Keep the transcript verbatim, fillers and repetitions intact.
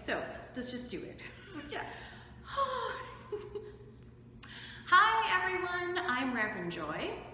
so let's just do it. Yeah. Hi everyone, I'm Reverend Joy.